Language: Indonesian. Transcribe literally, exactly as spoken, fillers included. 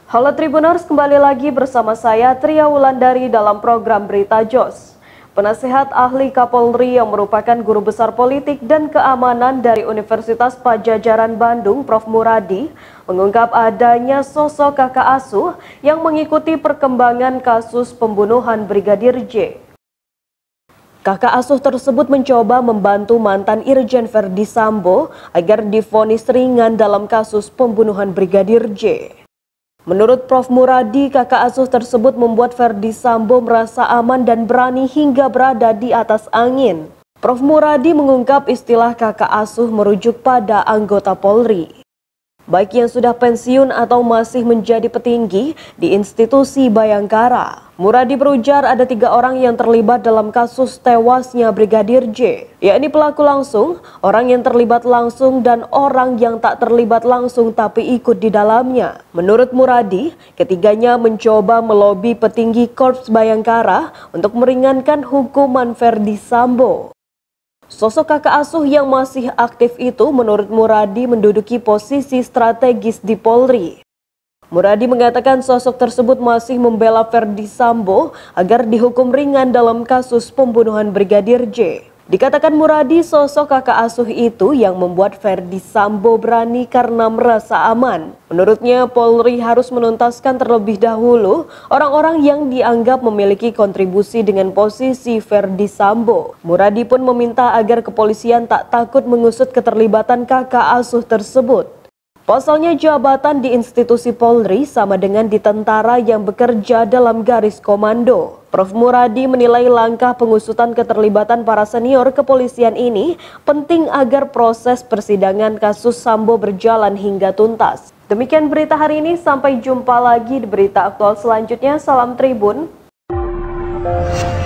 Halo Tribuners, kembali lagi bersama saya Tria Wulandari dalam program Berita Jos. Penasehat ahli Kapolri yang merupakan guru besar politik dan keamanan dari Universitas Padjadjaran Bandung, Prof Muradi, mengungkap adanya sosok kakak asuh yang mengikuti perkembangan kasus pembunuhan Brigadir J. Kakak asuh tersebut mencoba membantu mantan Irjen Verdi Sambo agar divonis ringan dalam kasus pembunuhan Brigadir J. Menurut Prof Muradi, kakak asuh tersebut membuat Verdi Sambo merasa aman dan berani hingga berada di atas angin. Prof Muradi mengungkap istilah kakak asuh merujuk pada anggota Polri, baik yang sudah pensiun atau masih menjadi petinggi di institusi Bayangkara. Muradi berujar ada tiga orang yang terlibat dalam kasus tewasnya Brigadir J, yakni pelaku langsung, orang yang terlibat langsung, dan orang yang tak terlibat langsung tapi ikut di dalamnya. Menurut Muradi, ketiganya mencoba melobi petinggi Korps Bayangkara untuk meringankan hukuman Verdi Sambo. Sosok kakak asuh yang masih aktif itu menurut Muradi menduduki posisi strategis di Polri. Muradi mengatakan sosok tersebut masih membela Verdi Sambo agar dihukum ringan dalam kasus pembunuhan Brigadir J. Dikatakan Muradi, sosok kakak asuh itu yang membuat Verdi Sambo berani karena merasa aman. Menurutnya, Polri harus menuntaskan terlebih dahulu orang-orang yang dianggap memiliki kontribusi dengan posisi Verdi Sambo. Muradi pun meminta agar kepolisian tak takut mengusut keterlibatan kakak asuh tersebut. Pasalnya jabatan di institusi Polri sama dengan di tentara yang bekerja dalam garis komando. Prof Muradi menilai langkah pengusutan keterlibatan para senior kepolisian ini penting agar proses persidangan kasus Sambo berjalan hingga tuntas. Demikian berita hari ini, sampai jumpa lagi di berita aktual selanjutnya. Salam Tribun.